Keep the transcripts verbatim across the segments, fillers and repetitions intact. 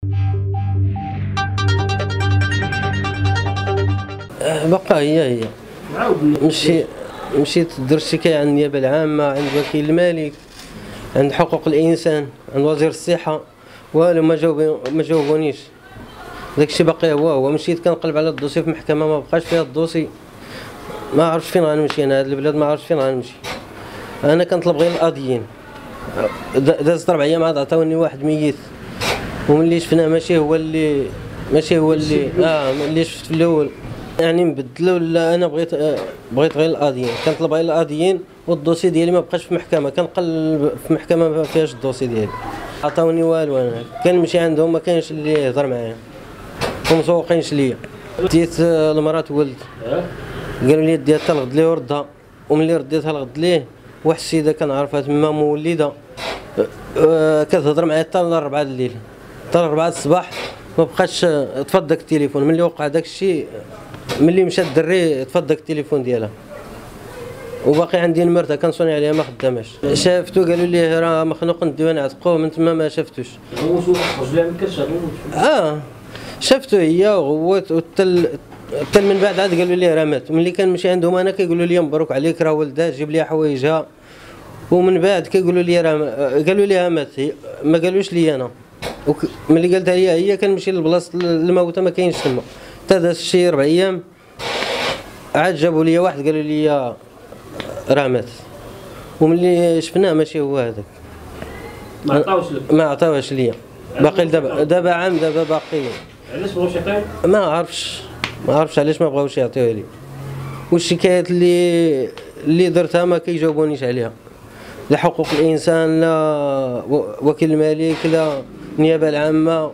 بقى هي هي مشي مشيت درت شكاية عند النيابة العامة، عند وكيل الملك، عند حقوق الإنسان، عند وزير الصحة، والو ما جاوب ما جاوبونيش. داكشي باقي هو هو. مشيت كنقلب على الدوسي في المحكمة ما بقاش فيها الدوسي، ما عرفتش فين غنمشي انا. هاد البلاد ما عرفتش فين غنمشي. انا كنطلب غير القاضيين. دازت ربع ايام عاد عطاوني واحد ميت، وملي شفناه ماشي هو اللي ماشي هو اللي اه ملي شفت في الاول يعني نبدلو. لا انا بغيت آه بغيت غير القاضيين، كنطلب غير القاضيين، والدوسي ديالي ما بقاش في المحكمة. كنقلب في المحكمة ما فيهاش الدوسي ديالي، عطاوني والو. انا كنمشي عندهم ما كاينش اللي يهضر معايا، ومسوقينش ليا. ديت المراه ولد، قالوا لي ديها حتى الغد ليه وردها، وملي رديتها الغد ليه واحد السيده كنعرفها تما مولده أه كتهضر معايا حتى الربعة الليل، حتى الربعة الصباح ما بقاش. طفى داك التليفون ملي وقع داك الشيء، ملي مشى الدري طفى داك التليفون ديالها. وباقي عندي نمرتها كنصوني عليها ما خداماش. شافتو قالوا لي راه مخنوق نديو نعتقوه، من تما ما شافتوش. هو شو خرج لها من كرشه؟ اه شفتو هي وغوت، وتل حتى من بعد عاد قالوا لي راه مات. ملي كنمشي عندهم انا كيقولوا لي مبروك عليك راه ولدها، جيب لي حوايجها. ومن بعد كيقولوا لي راه قالوا لي مات، ما قالوش لي انا. ملي قالتها لي هي كنمشي لبلاصه الموتى ما كاينش تما. حتى داز شي ربع ايام عاد جابوا لي واحد قالوا لي راه مات، وملي شفناه ماشي هو هذاك. ما عطاوش لك؟ ما عطاوهاش ليا. باقي دابا دابا عام دابا باقي. علاش بغاوش يعطيو؟ ما عرفتش ما عرفتش علاش ما بغاوش يعطيوها لي. والشكايات اللي اللي درتها ما كيجاوبونيش عليها، لا حقوق الانسان، لا وكيل الملك، لا النيابه العامه،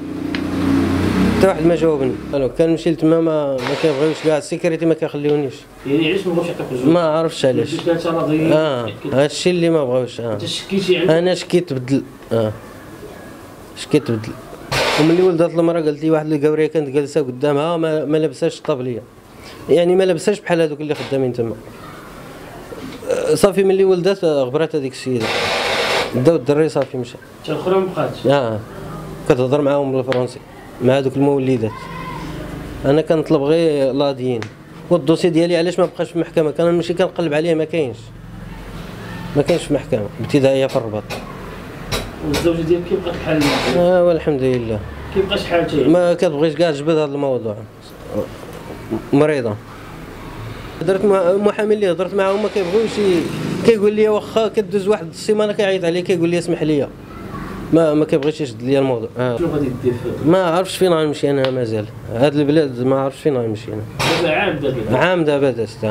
حتى واحد ما جاوبني. الو كنمشي لتما ما ما كيبغيوش كاع، السيكوريتي ما كيخليونيش. يعني علاش ما بغاوش يعطيوك الجوج؟ ما عرفتش علاش. اه هادشي اللي ما بغاوش. اه انت شكيتي عندك؟ انا شكيت بدل اه شكيت بدل. وملي ولدت المراه قالت لي واحد القوريه كانت جالسه قدامها ما, ما لبساش الطابليه، يعني ما لبساش بحال هذوك اللي خدامين تما. صافي ملي ولدت غبرات هذيك السيده، داو الدري صافي مشى. حتى الاخرى ما بقاتش؟ اه كتهضر معاهم بالفرنسي مع هذوك المولدات. انا كنطلب غير القاضيين. والدوسي ديالي علاش ما بقاش في المحكمه؟ كنمشي كنقلب عليه ما كاينش ما كاينش في المحكمه، ابتدائيه في الرباط. والزوجه ديالك كيف بقات بحال؟ اه والحمد لله. كيف بقات حالتها؟ ما كتبغيش كاع تجبد هذا الموضوع، مريضه. درت محامي اللي هضرت معاهم ما كيبغيوش، كيقول لي واخا كدوز واحد السيمانه كيعيط عليا كيقول لي اسمح لي، ما ما كيبغيش يشد لي الموضوع. آه. شنو غادي دير؟ ما عرفتش فين غنمشي انا مازال. هاد البلاد ما عرفتش فين غنمشي انا. دابا عام دابا عام دابا دازت،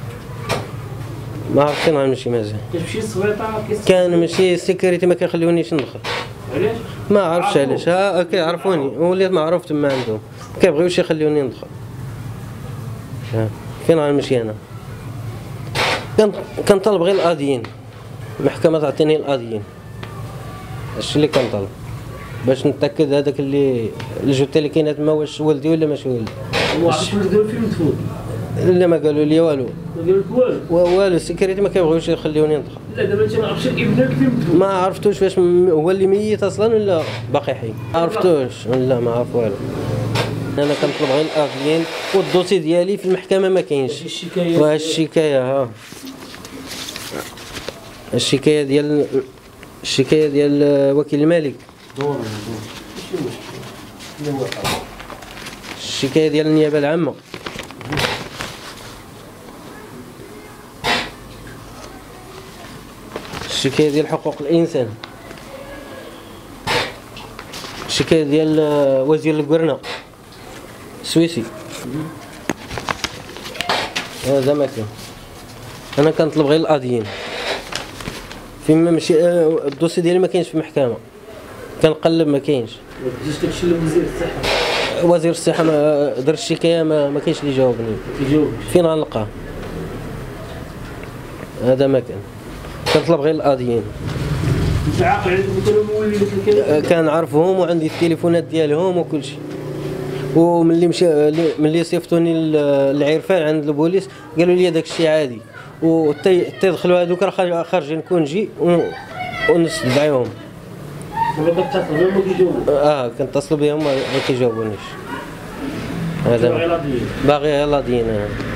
ما عرفت فين غنمشي مازال. كتمشي للسبيطار؟ كنمشي السيكوريتي ما كيخليونيش ندخل. علاش؟ ما عرفتش علاش. ها كيعرفوني وليت معروف تما عندهم، ما كيبغيوش يخليوني ندخل. فين غنمشي انا؟ كنطلب غير القاضيين، المحكمه تعطيني القاضيين. هادشي اللي كنطلب باش نتاكد هذاك اللي الجثه اللي كاينه تما واش ولدي ولا ماشي ولدي. وعرفت قالوا فين مدفون؟ لا ما قالوا لي والو. ما قالوا لك والو؟ والو السيكوريتي ما كيبغيوش يخليوني ندخل. لا دابا انت ما عرفتش ابنك فين مدفون؟ ما عرفتوش واش هو اللي ميت اصلا ولا باقي حي، ما عرفتوش. لا ما عرف والو. انا كنطلب غير القاضيين، والدوسي ديالي في المحكمه ما كاينش. الشكايه وهاد الشكايه ها الشكايه ديال الشكايه ديال وكيل الملك، دور دور ماشي مشكل. الشكايه ديال النيابه العامه، الشكايه ديال حقوق الانسان، الشكايه ديال وزير القرنه السويسي. هذا ما كاين. انا كنطلب غير القاضيين. فيما ماشي الدوسي ديالي ما كاينش في المحكمه، كنقلب ما كاينش. جيت كتمشي لوزير الصحه؟ وزير الصحه ما درت الشكايه ما, ما كاينش اللي جاوبني. كيجاوبك؟ فين غنلقاه؟ هذا ما كان. كنطلب غير القاضيين. انت عاقل عليهم كانوا مولدين؟ كنعرفهم وعندي التليفونات ديالهم وكل شيء. وملي مشى ملي صيفطوني للعرفان عند البوليس قالوا لي داك الشيء عادي، وحتى يدخلوا هذوك راه خارجين كونجي ونستدعيهم. دابا كتصل بهم ما كيجاوبوك. اه كنتصل بهم ما كيجاوبونيش. هذا غير لاضيين. باغي غير لاضيين.